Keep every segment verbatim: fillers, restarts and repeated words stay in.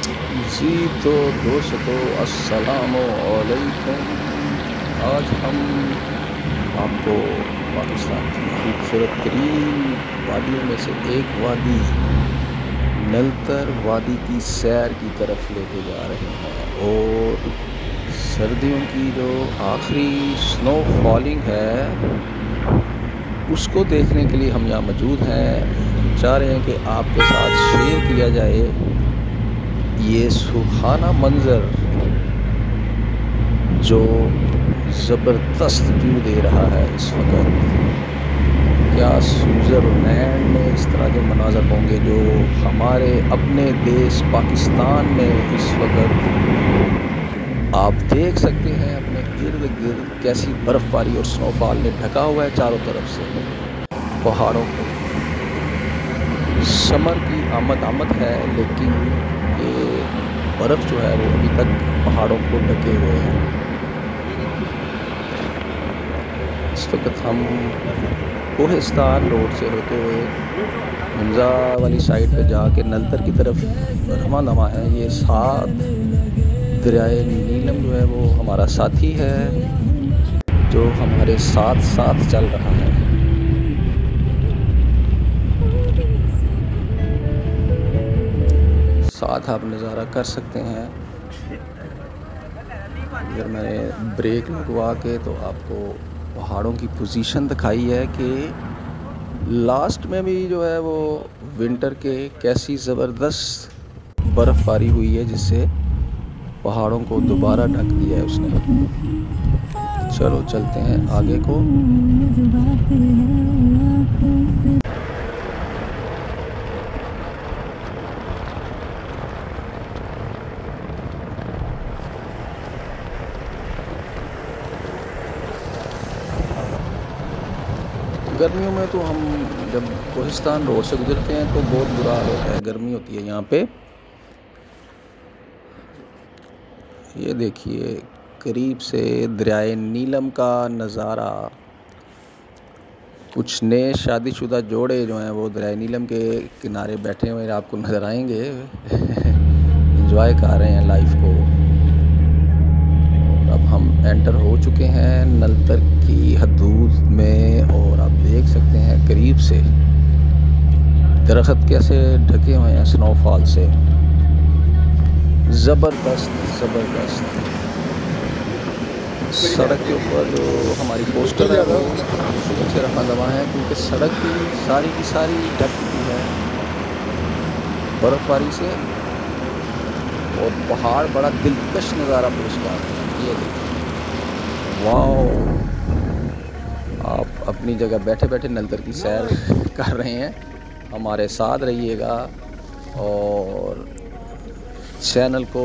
जी तो दोस्तों अस्सलामु अलैकुम। आज हम आपको पाकिस्तान की खूबसूरत तरीन वादियों में से एक वादी नलतर वादी की सैर की तरफ लेके जा रहे हैं। और सर्दियों की जो आखिरी स्नो फॉलिंग है उसको देखने के लिए हम यहाँ मौजूद हैं। चाह रहे हैं कि आपके साथ शेयर किया जाए ये सुहाना मंज़र जो ज़बरदस्त व्यू दे रहा है इस वक्त। क्या स्विट्ज़रलैंड में इस तरह के मनाज़र होंगे जो हमारे अपने देश पाकिस्तान में इस वक्त आप देख सकते हैं। अपने इर्द गिर्द कैसी बर्फ़बारी और स्नोफॉल ने ढका हुआ है चारों तरफ से पहाड़ों को। समर की आमद आमद है, लेकिन ये बर्फ़ जो है वो अभी तक पहाड़ों को ढके हुए है। इस वक्त हम कोहिस्तान रोड से होते हुए मुंजा वाली साइड पे जाके नलतर की तरफ रवाना है। ये साथ दरियाए नीलम जो है वो हमारा साथी है जो हमारे साथ साथ चल रहा है। साथ आप नज़ारा कर सकते हैं। अगर मैंने ब्रेक लगवा के तो आपको पहाड़ों की पोजीशन दिखाई है कि लास्ट में भी जो है वो विंटर के कैसी ज़बरदस्त बर्फ़बारी हुई है जिससे पहाड़ों को दोबारा ढक दिया है उसने। चलो चलते हैं आगे को। गर्मियों में तो हम जब कोहिस्तान रोड से गुजरते हैं तो बहुत बुरा हाल होता है, गर्मी होती है यहाँ पे। ये देखिए करीब से दरियाए नीलम का नज़ारा। कुछ नए शादीशुदा जोड़े जो हैं वो दरियाए नीलम के किनारे बैठे हुए आपको नज़र आएंगे। एंजॉय कर रहे हैं लाइफ को। अब हम एंटर हो चुके हैं नलतर की हदूद में और आप देख सकते हैं करीब से दरख्त कैसे ढके हुए हैं स्नोफॉल से। ज़बरदस्त ज़बरदस्त। सड़क के ऊपर जो हमारी पोस्टर है वो शुरू से रखा दवा है क्योंकि सड़क की सारी की सारी ढक चुकी है बर्फ़बारी से। और पहाड़ बड़ा दिलकश नज़ारा पेश कर रहे हैं। ये देखिए वाह, आप अपनी जगह बैठे बैठे नलतर की सैर कर रहे हैं। हमारे साथ रहिएगा और चैनल को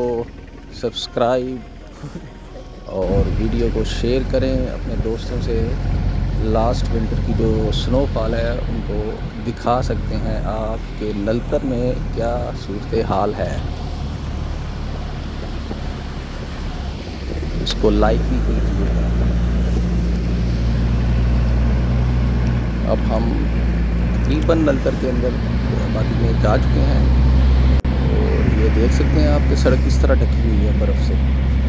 सब्सक्राइब और वीडियो को शेयर करें अपने दोस्तों से। लास्ट विंटर की जो स्नोफॉल है उनको दिखा सकते हैं आप कि नलतर में क्या सूरत हाल है। इसको लाइक भी कीजिएगा। अब हम तकरीबन नलतर के अंदर आबादी में जा चुके हैं और ये देख सकते हैं आपकी सड़क किस तरह ढकी हुई है बर्फ़ से।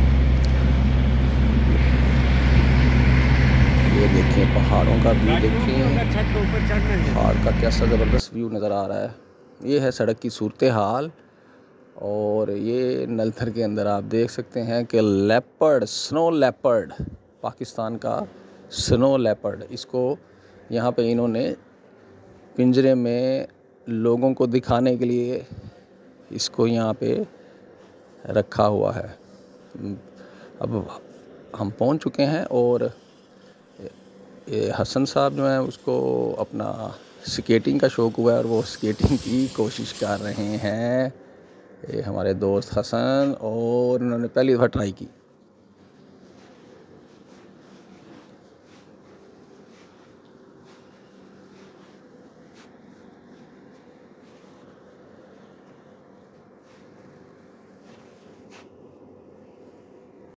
ये देखें पहाड़ों का व्यू, देखें पहाड़ का कैसा ज़बरदस्त व्यू नज़र आ रहा है। ये है सड़क की सूरत हाल। और ये नलतर के अंदर आप देख सकते हैं कि लेपर्ड, स्नो लेपर्ड, पाकिस्तान का स्नो लेपर्ड, इसको यहाँ पे इन्होंने पिंजरे में लोगों को दिखाने के लिए इसको यहाँ पे रखा हुआ है। अब हम पहुँच चुके हैं और ये हसन साहब जो हैं उसको अपना स्केटिंग का शौक़ हुआ है और वो स्केटिंग की कोशिश कर रहे हैं। ये हमारे दोस्त हसन और उन्होंने पहली दफ़ा ट्राई की।